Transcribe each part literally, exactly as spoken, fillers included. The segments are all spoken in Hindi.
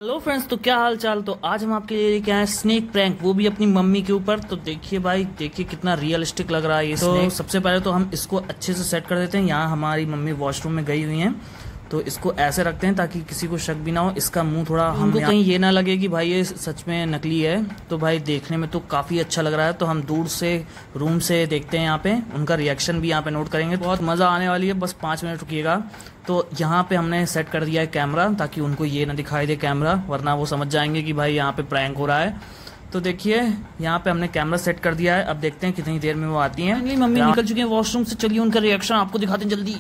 हेलो फ्रेंड्स, तो क्या हाल चाल। तो आज हम आपके लिए क्या है स्नेक प्रैंक, वो भी अपनी मम्मी के ऊपर। तो देखिए भाई, देखिए कितना रियलिस्टिक लग रहा है ये स्नेक। तो सबसे पहले तो हम इसको अच्छे से सेट कर देते हैं। यहाँ हमारी मम्मी वॉशरूम में गई हुई हैं, तो इसको ऐसे रखते हैं ताकि किसी को शक भी ना हो। इसका मुंह थोड़ा हमको कहीं ये ना लगे कि भाई ये सच में नकली है। तो भाई देखने में तो काफ़ी अच्छा लग रहा है। तो हम दूर से रूम से देखते हैं, यहाँ पे उनका रिएक्शन भी यहाँ पे नोट करेंगे। बहुत मज़ा आने वाली है, बस पाँच मिनट रुकिएगा। तो यहाँ पे हमने सेट कर दिया है कैमरा, ताकि उनको ये ना दिखाई दे कैमरा, वरना वो समझ जाएंगे कि भाई यहाँ पे प्रैंक हो रहा है। तो देखिए यहाँ पे हमने कैमरा सेट कर दिया है। अब देखते हैं कितनी देर में वो आती हैं। मम्मी निकल चुकी है वॉशरूम से, चलिए उनका रिएक्शन आपको दिखाते हैं जल्दी।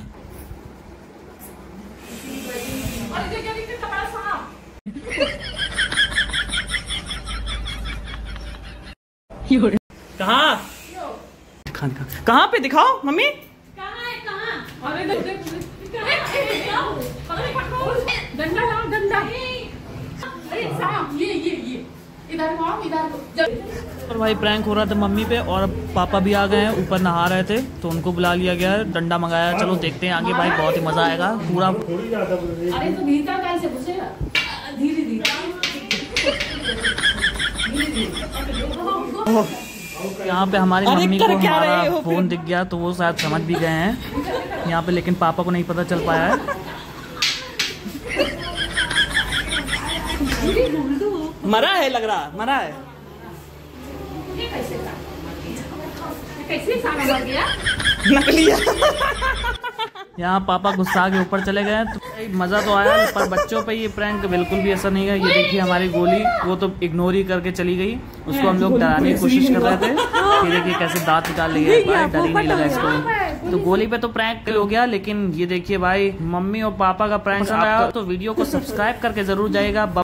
कहाँ दिखा दिखा कहाँ पे दिखाओ मम्मी। कहाँ है कहाँ? अरे देख देख डंडा लाओ डंडा। अरे साहब ये ये ये इधर आओ इधर। और भाई प्रैंक हो रहा था मम्मी पे, और पापा भी आ गए हैं, ऊपर नहा रहे थे तो उनको बुला लिया गया है, डंडा मंगाया। चलो देखते हैं आगे, भाई बहुत ही मजा आएगा पूरा। अरे तो भीतर कैसे घुसेगा? धीरे धीरे। यहाँ पे हमारी मम्मी को हमारा फोन दिख गया, तो वो शायद समझ भी गए हैं यहाँ पे, लेकिन पापा को नहीं पता चल पाया है। मरा है, लग रहा मरा है। ये कैसे था? कैसे सामने लग गया? नकली यहाँ पापा गुस्सा के ऊपर चले गए। तो मजा तो आया, पर बच्चों पे ये प्रैंक बिल्कुल भी ऐसा नहीं है। ये देखिए हमारी गोली, वो तो इग्नोर ही करके चली गई। उसको हम लोग डराने की कोशिश कर रहे थे। ये देखिए कैसे दांत निकाल रही है, भाई डर ही नहीं लगा इसको। तो गोली पे तो प्रैंक हो गया, लेकिन ये देखिए भाई मम्मी और पापा का प्रैंक पसंद आया तो वीडियो को सब्सक्राइब करके जरूर जाएगा।